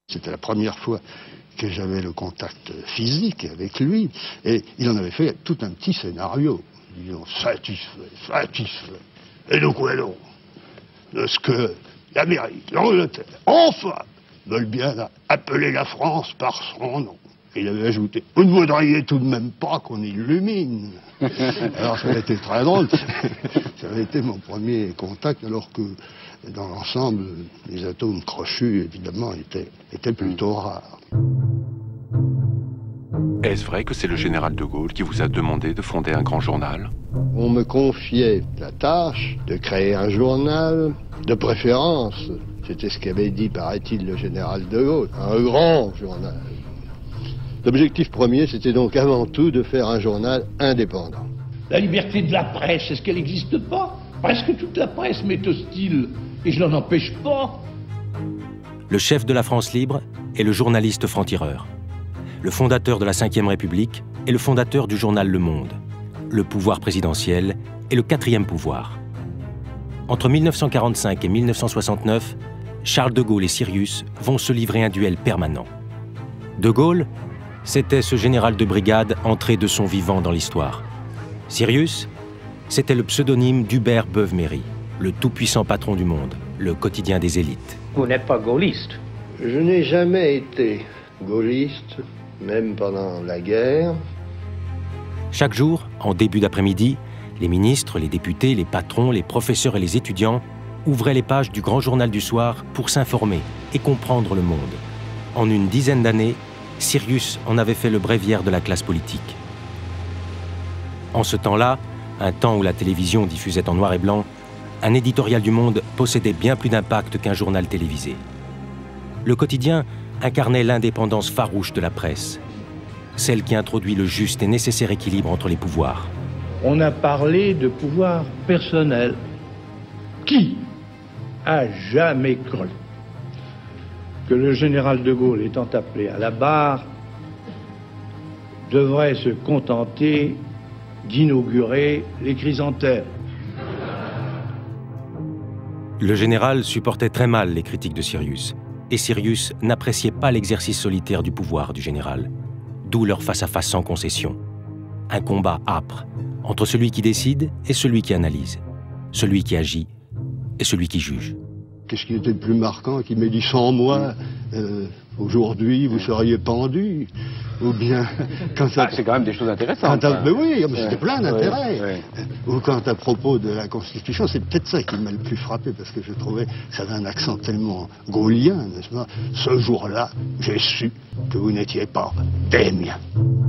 C'était la première fois que j'avais le contact physique avec lui, et il en avait fait tout un petit scénario, disons satisfait, et donc ouais non, de ce que l'Amérique, l'Angleterre, enfin, veulent bien appeler la France par son nom. Et il avait ajouté, vous ne voudriez tout de même pas qu'on illumine. Alors ça a été très drôle, ça avait été mon premier contact, alors que dans l'ensemble, les atomes crochus, évidemment, étaient plutôt rares. Est-ce vrai que c'est le général de Gaulle qui vous a demandé de fonder un grand journal? On me confiait la tâche de créer un journal, de préférence. C'était ce qu'avait dit, paraît-il, le général de Gaulle, un grand journal. L'objectif premier, c'était donc avant tout de faire un journal indépendant. La liberté de la presse, est-ce qu'elle n'existe pas? Presque toute la presse m'est hostile, et je n'en empêche pas. Le chef de la France libre est le journaliste franc-tireur, le fondateur de la Ve République et le fondateur du journal Le Monde, le pouvoir présidentiel et le quatrième pouvoir. Entre 1945 et 1969, Charles de Gaulle et Sirius vont se livrer un duel permanent. De Gaulle, c'était ce général de brigade entré de son vivant dans l'histoire. Sirius, c'était le pseudonyme d'Hubert Beuve-Méry, le tout-puissant patron du Monde, le quotidien des élites. Vous n'êtes pas gaulliste? Je n'ai jamais été gaulliste, même pendant la guerre. Chaque jour, en début d'après-midi, les ministres, les députés, les patrons, les professeurs et les étudiants ouvraient les pages du grand journal du soir pour s'informer et comprendre le monde. En une dizaine d'années, Sirius en avait fait le bréviaire de la classe politique. En ce temps-là, un temps où la télévision diffusait en noir et blanc, un éditorial du Monde possédait bien plus d'impact qu'un journal télévisé. Le quotidien incarnait l'indépendance farouche de la presse, celle qui introduit le juste et nécessaire équilibre entre les pouvoirs. On a parlé de pouvoir personnel. Qui a jamais cru que le général de Gaulle, étant appelé à la barre, devrait se contenter d'inaugurer les chrysanthèmes? Le général supportait très mal les critiques de Sirius, et Sirius n'appréciait pas l'exercice solitaire du pouvoir du général, d'où leur face-à-face sans concession. Un combat âpre entre celui qui décide et celui qui analyse, celui qui agit et celui qui juge. Qu'est-ce qui était le plus marquant? Qu'il m'ait dit sans moi, aujourd'hui vous seriez pendu. Ou bien, c'est quand même des choses intéressantes. Mais oui, c'était plein d'intérêts. Ou quand à propos de la Constitution, c'est peut-être ça qui m'a le plus frappé, parce que je trouvais que ça avait un accent tellement gaullien, n'est-ce pas? Ce jour-là, j'ai su que vous n'étiez pas des miens.